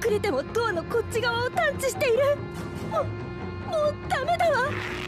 隠れてもドアのこっち側を探知している。もうダメだわ。